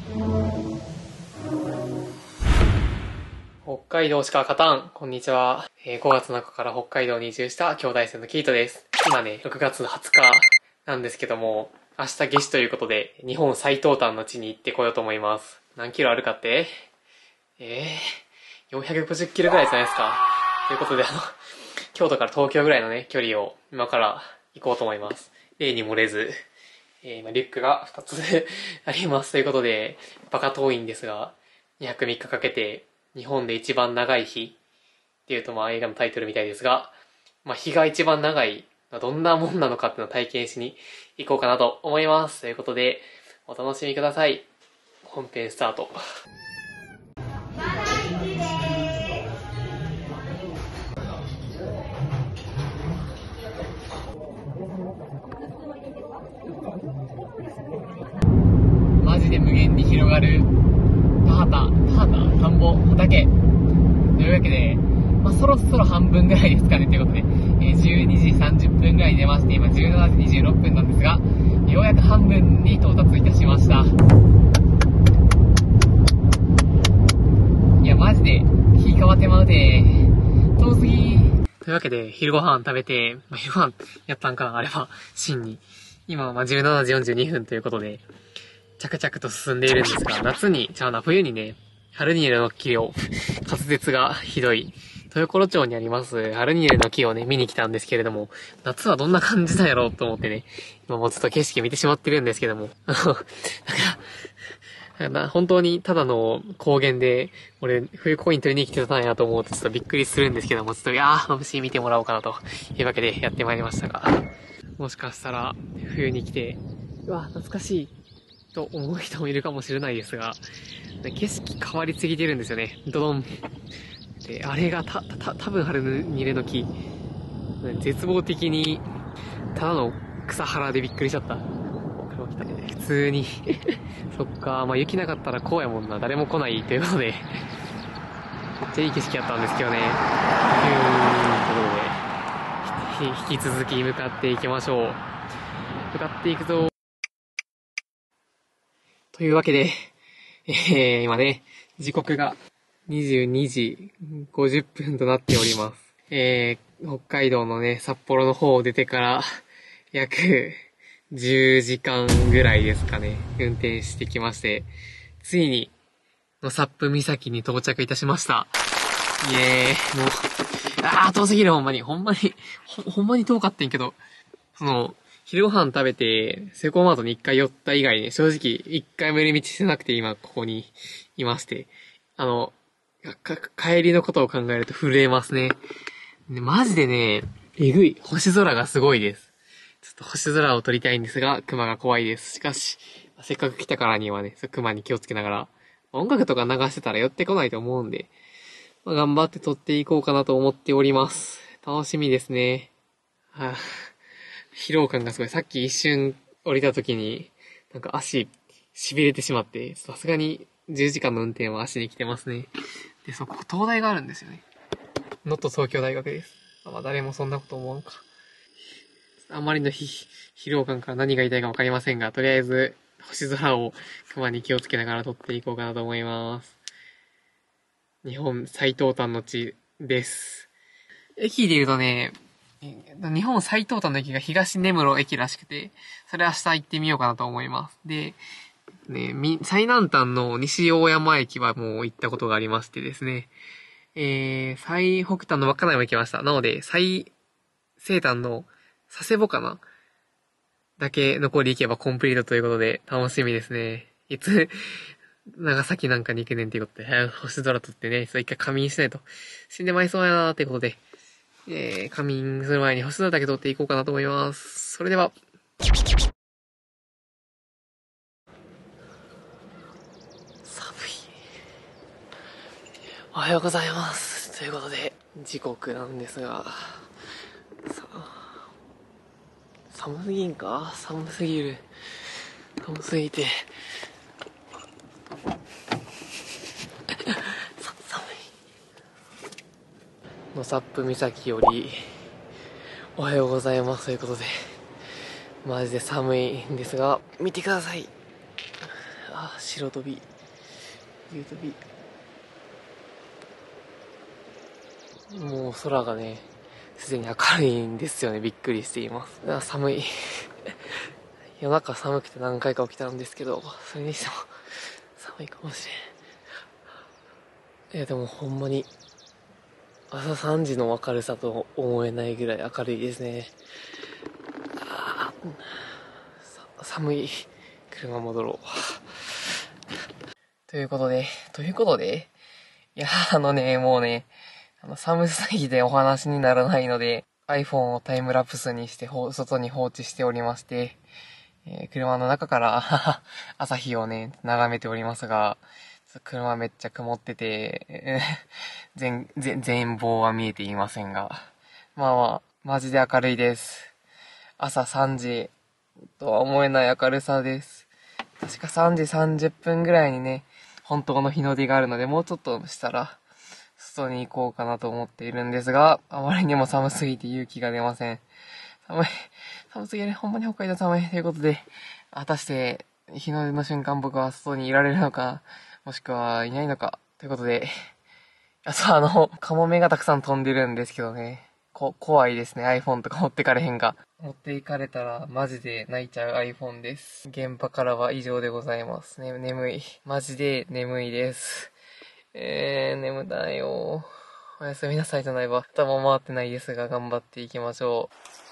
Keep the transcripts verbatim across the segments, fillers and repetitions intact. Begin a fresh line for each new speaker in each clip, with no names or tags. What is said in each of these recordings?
北海道しか勝たん。こんにちは。えー、ごがつなのかから北海道に移住した兄弟生のキートです。今ね、ろくがつのはつかなんですけども、明日夏至ということで、日本最東端の地に行ってこようと思います。何キロあるかってえー、よんひゃくごじゅっキロぐらいじゃないですか。ということで、あの、京都から東京ぐらいのね、距離を今から行こうと思います。例に漏れず、えー、今リュックがふたつあります。ということで、バカ遠いんですが、にはくみっかかけて、日本で一番長い日っていうとまあ映画のタイトルみたいですが、まあ日が一番長い、どんなもんなのかっていうのを体験しに行こうかなと思います。ということで、お楽しみください。本編スタート。マジで無限に広がる田畑、田畑、田んぼ、畑。というわけで、まあ、そろそろ半分ぐらいですかねということで、えー、じゅうにじさんじゅっぷんぐらいに出まして、今じゅうしちじにじゅうろっぷんなんですが、ようやく半分に到達いたしました。いや、マジで、日変わってまうで、遠すぎ。というわけで、昼ご飯食べて、まあ、昼ご飯やったんかな、あれは、真に。今、まあ、じゅうしちじよんじゅうにふんということで、着々と進んでいるんですが、夏に、ちゃうな、冬にね、ハルニエルの木を、滑舌がひどい、豊頃町にあります、ハルニエルの木をね、見に来たんですけれども、夏はどんな感じなんやろうと思ってね、今もうちょっと景色見てしまってるんですけども、あの、なんか、本当にただの高原で、俺、冬コイン取りに来てたんやと思うとちょっとびっくりするんですけども、ちょっと、いやー、眩しい見てもらおうかなというわけでやってまいりましたが、もしかしたら、冬に来て、うわ、懐かしい。と思う人もいるかもしれないですが、景色変わりすぎてるんですよね。ドドン。で、あれがた、た、多分ハルニレの木。絶望的に、ただの草原でびっくりしちゃった。普通に。そっか、まあ雪なかったらこうやもんな。誰も来ないということで。めっちゃいい景色やったんですけどね。ふーん、ということで、引き続き向かっていきましょう。向かっていくぞ。というわけで、えー、今ね、時刻がにじゅうにじごじゅっぷんとなっております。えー、北海道のね、札幌の方を出てから、約じゅうじかんぐらいですかね、運転してきまして、ついに、のサップ岬に到着いたしました。イエーイ、もう、あー、遠すぎる、ほんまに。ほんまに、ほ、ほんまに遠かったんやけど、その、昼ご飯食べて、セコマートに一回寄った以外ね、正直一回も寄り道してなくて今ここにいまして、あの、か、帰りのことを考えると震えますね。でマジでね、えぐい。星空がすごいです。ちょっと星空を撮りたいんですが、熊が怖いです。しかし、せっかく来たからにはね、熊に気をつけながら、音楽とか流してたら寄ってこないと思うんで、まあ、頑張って撮っていこうかなと思っております。楽しみですね。はぁ、疲労感がすごい。さっき一瞬降りた時に、なんか足、痺れてしまって、さすがにじゅうじかんの運転は足に来てますね。で、そこ、東大があるんですよね。能登東京大学です。まあ、誰もそんなこと思わんか。あまりの疲労感から何が言いたいかわかりませんが、とりあえず、星空を熊に気をつけながら撮っていこうかなと思います。日本最東端の地です。駅で言うとね、日本最東端の駅が東根室駅らしくて、それ明日行ってみようかなと思います。で、ね、最南端の西大山駅はもう行ったことがありましてですね、えー、最北端の稚内も行きました。なので、最西端の佐世保かなだけ残り行けばコンプリートということで楽しみですね。いつ、長崎なんかに行くねんっていうことで、早く星空撮ってね、そう一回仮眠しないと死んでまいそうやなーってことで、えー、仮眠する前に星空だけ撮っていこうかなと思います。それでは。寒い。おはようございます。ということで、時刻なんですが、さ寒すぎんか？寒すぎる。寒すぎて。さ、寒い。のサップ岬より、おはようございますということで、マジで寒いんですが、見てください。あ白飛び、夕飛び。もう空がね、すでに明るいんですよね。びっくりしています。あ、寒い。夜中寒くて何回か起きたんですけど、それにしても寒いかもしれん。いや、でもほんまに、朝さんじの明るさと思えないぐらい明るいですね。あー、寒い。車戻ろう。ということで、ということで、いや、あのね、もうね、あの寒すぎてお話にならないので、iPhone をタイムラプスにして外に放置しておりまして、えー、車の中から朝日をね、眺めておりますが、車めっちゃ曇ってて、全、全、全貌は見えていませんが、まあまあ、マジで明るいです。朝さんじとは思えない明るさです。確かさんじさんじゅっぷんぐらいにね、本当の日の出があるので、もうちょっとしたら、外に行こうかなと思っているんですが、あまりにも寒すぎて勇気が出ません。寒い。寒すぎる。ほんまに北海道寒い。ということで、果たして、日の出の瞬間僕は外にいられるのか、もしくはいないのか、ということで、あとあの、カモメがたくさん飛んでるんですけどね、こ、怖いですね。iPhone とか持ってかれへんが。持っていかれたらマジで泣いちゃう iPhone です。現場からは以上でございます。ね、眠い。マジで眠いです。えー、眠たいよ。おやすみなさいじゃないわ。頭回ってないですが、頑張っていきましょう。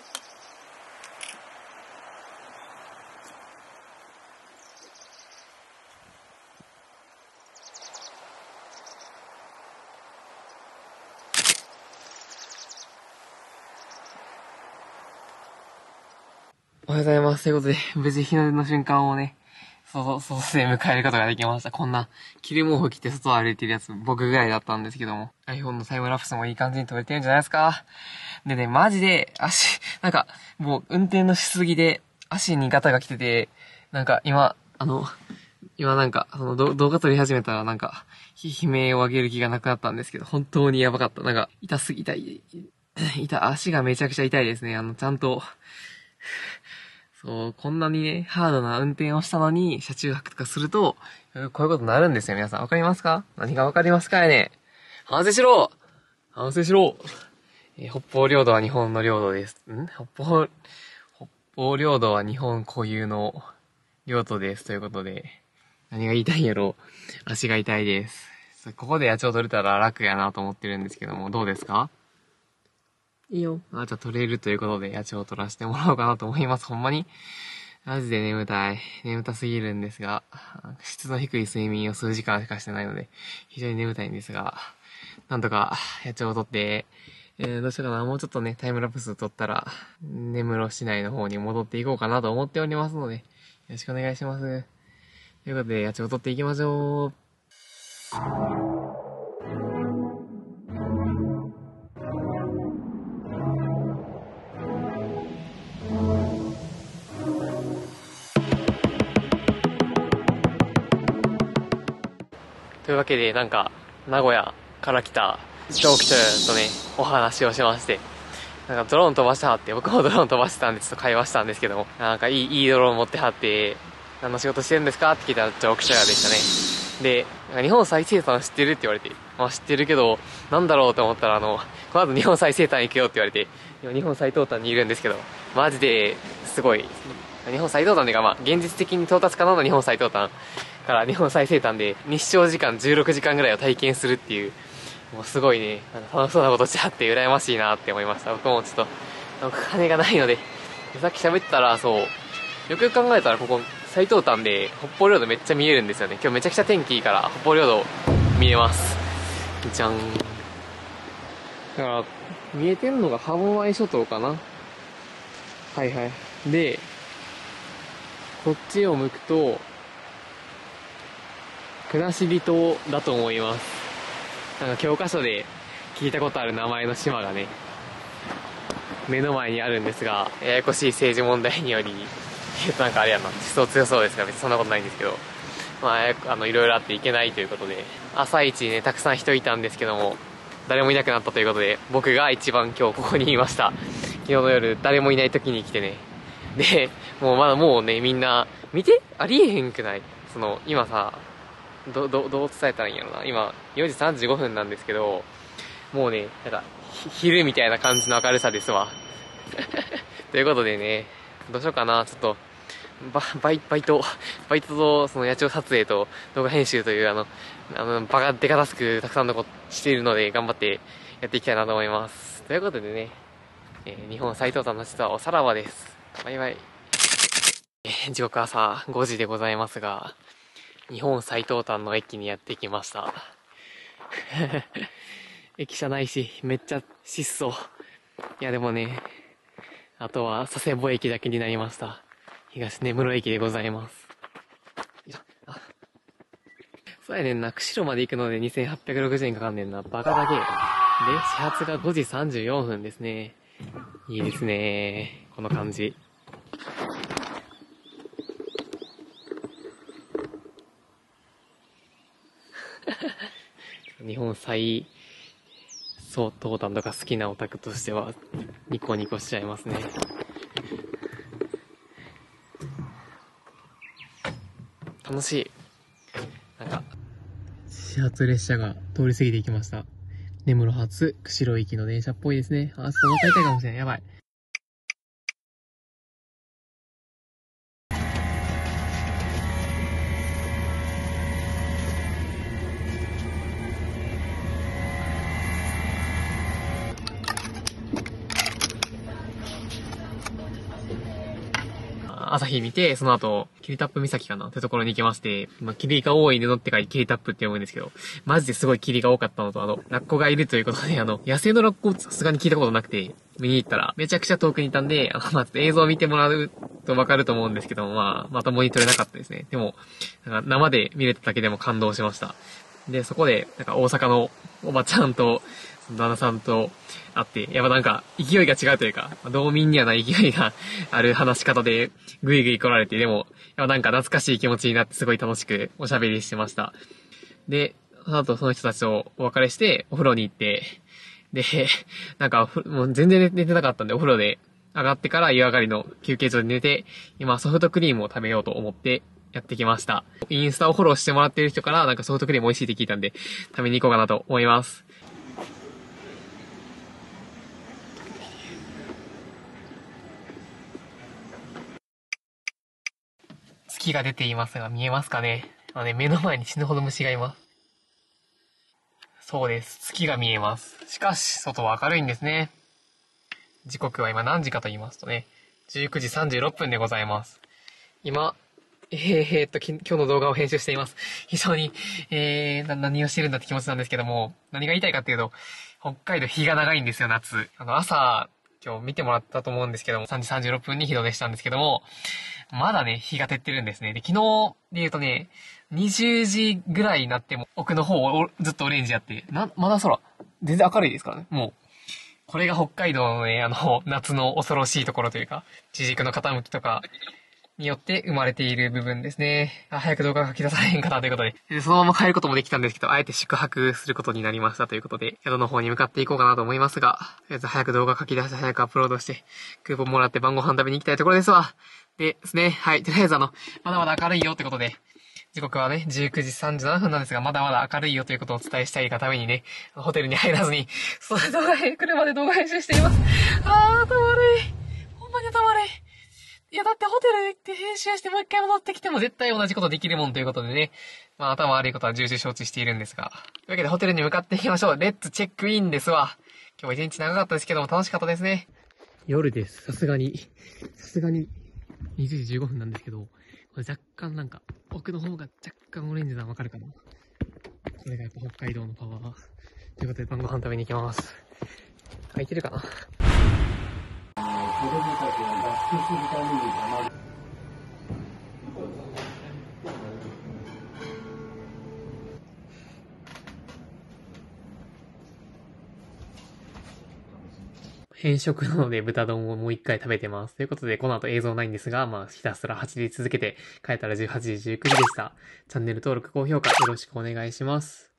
おはようございます。ということで、無事日の出の瞬間をね、そうそう、そうで迎えることができました。こんな、着る毛布着て外を歩いてるやつ、僕ぐらいだったんですけども、iPhone のタイムラプスもいい感じに撮れてるんじゃないですか。でね、マジで、足、なんか、もう運転のしすぎで、足にガタが来てて、なんか今、あの、今なんか、その動画撮り始めたらなんか、悲鳴を上げる気がなくなったんですけど、本当にやばかった。なんか、痛すぎ、痛い、痛、足がめちゃくちゃ痛いですね。あの、ちゃんと、そう、こんなにね、ハードな運転をしたのに、車中泊とかすると、こういうことになるんですよ、皆さん。わかりますか？何がわかりますかね？反省しろ！反省しろ！えー、北方領土は日本の領土です。ん？北方、北方領土は日本固有の領土です。ということで、何が言いたいんやろ？足が痛いです。ここで野鳥取れたら楽やなと思ってるんですけども、どうですか？いいよ。あ、じゃあ取れるということで、野鳥を取らせてもらおうかなと思います。ほんまに。マジで眠たい。眠たすぎるんですが、質の低い睡眠を数時間しかしてないので、非常に眠たいんですが、なんとか野鳥を取って、えー、どうしようかな。もうちょっとね、タイムラプス取ったら、根室市内の方に戻っていこうかなと思っておりますので、よろしくお願いします。ということで、野鳥を取っていきましょう。というわけで、なんか、名古屋から来た同期とね、お話をしまして、なんかドローン飛ばしてはって、僕もドローン飛ばしてたんでちょっと会話したんですけども、なんかいい、いいドローン持ってはって、何の仕事してるんですかって聞いたら同期とやでしたね。で、日本最西端知ってるって言われて、まあ知ってるけど、なんだろうと思ったら、あの、この後日本最西端行くよって言われて、今日本最東端にいるんですけど、マジですごい、日本最東端っていうかまあ、現実的に到達可能な日本最東端から日本最西端で日照時間じゅうろくじかんぐらいを体験するっていう、もうすごいね、楽しそうなことしてあって羨ましいなって思いました。僕もちょっと、なんか金がないので、さっき喋ってたら、そう、よくよく考えたらここ、最東端で北方領土めっちゃ見えるんですよね。今日めちゃくちゃ天気いいから北方領土見えます。じゃん。だから、見えてんのが歯舞諸島かな。はいはい。で、こっちを向くと、国後島だと思います。なんか教科書で聞いたことある名前の島がね、目の前にあるんですが、ややこしい政治問題により、なんかあれやな、思想強そうですが別にそんなことないんですけど、まあ、あの、いろいろあっていけないということで、朝一ね、たくさん人いたんですけども、誰もいなくなったということで、僕が一番今日ここにいました。昨日の夜、誰もいない時に来てね。で、もうまだもうね、みんな、見てありえへんくない？ その、今さ、ど、ど、どう伝えたらいいんやろな。今、よじさんじゅうごふんなんですけど、もうね、なんか、昼みたいな感じの明るさですわ。ということでね、どうしようかな、ちょっと、バ、バイ、バイト、バイトと、その野鳥撮影と動画編集という、あの、あの、バカデカタスクたくさんのことしているので、頑張ってやっていきたいなと思います。ということでね、えー日本最東端の実はおさらばです。バイバイ。えー時刻朝ごじでございますが、日本最東端の駅にやってきました。駅舎ないし、めっちゃ質素。いやでもね、あとは佐世保駅だけになりました。東根室駅でございます。あ、そうやねんな、釧路まで行くのでにせんはっぴゃくろくじゅうえんかかんねんな。バカだけ。で、始発がごじさんじゅうよんふんですね。いいですね。この感じ。日本最総東端とか好きなオタクとしてはニコニコしちゃいますね。楽しい。なんか始発列車が通り過ぎていきました。根室発釧路行きの電車っぽいですね。あそこ乗り換えたいかもしれない。やばい。朝日見て、その後、キリタップ岬かなってところに行きまして、まあ、霧が多い布って書いてキリタップって読むんですけど、マジですごい霧が多かったのと、あの、ラッコがいるということで、あの、野生のラッコさすがに聞いたことなくて、見に行ったら、めちゃくちゃ遠くにいたんで、あの、まあ、映像を見てもらうとわかると思うんですけども、まあ、またモニ撮れなかったですね。でも、なんか生で見れただけでも感動しました。で、そこで、なんか大阪のおばちゃんと、旦那さんと会って、やっぱなんか勢いが違うというか、道民にはない勢いがある話し方でぐいぐい来られて、でも、やっぱなんか懐かしい気持ちになってすごい楽しくおしゃべりしてました。で、その後その人たちとお別れしてお風呂に行って、で、なんかもう全然寝てなかったんでお風呂で上がってから湯上がりの休憩所で寝て、今ソフトクリームを食べようと思ってやってきました。インスタをフォローしてもらってる人からなんかソフトクリーム美味しいって聞いたんで食べに行こうかなと思います。月が出ていますが見えますかね。あのね、目の前に死ぬほど虫がいます。そうです。月が見えます。しかし、外は明るいんですね。時刻は今何時かと言いますとね、じゅうくじさんじゅうろっぷんでございます。今、えー、えー、っと、今日の動画を編集しています。非常に、えー、な、何をしてるんだって気持ちなんですけども、何が言いたいかっていうと、北海道日が長いんですよ、夏。あの、朝、今日見てもらったと思うんですけども、さんじさんじゅうろっぷんに日の出したんですけども、まだね、日が照ってるんですね。で、昨日で言うとね、にじゅうじぐらいになっても奥の方をずっとオレンジやって、な、まだ空、全然明るいですからね。もう、これが北海道のね、あの、夏の恐ろしいところというか、地軸の傾きとかによって生まれている部分ですね。あ、早く動画が書き出されへんかなということで。で、そのまま帰ることもできたんですけど、あえて宿泊することになりましたということで、宿の方に向かっていこうかなと思いますが、とりあえず早く動画書き出して早くアップロードして、クーポンもらって晩ご飯食べに行きたいところですわ。でですね、はい、とりあえずあの、まだまだ明るいよってことで、時刻はね、じゅうくじさんじゅうななふんなんですが、まだまだ明るいよということをお伝えしたいがためにね、ホテルに入らずに、その動画編、車で動画編集しています。あー、頭悪い。ほんまに頭悪い。いや、だってホテル行って編集してもう一回戻ってきても絶対同じことできるもんということでね。まあ、頭悪いことは重々承知しているんですが。というわけでホテルに向かっていきましょう。レッツチェックインですわ。今日は一日長かったですけども楽しかったですね。夜です。さすがに。さすがににじゅうじじゅうごふんなんですけど、これ若干なんか、奥の方が若干オレンジなのわかるかな。これがやっぱ北海道のパワー。ということで晩ご飯食べに行きます。空いてるかな。子供たちが脱出するためにたまる。変色なので豚丼をもう一回食べてます。ということで、この後映像ないんですが、まあ、ひたすらはちじ続けて、帰ったらじゅうはちじじゅうくじでした。チャンネル登録、高評価よろしくお願いします。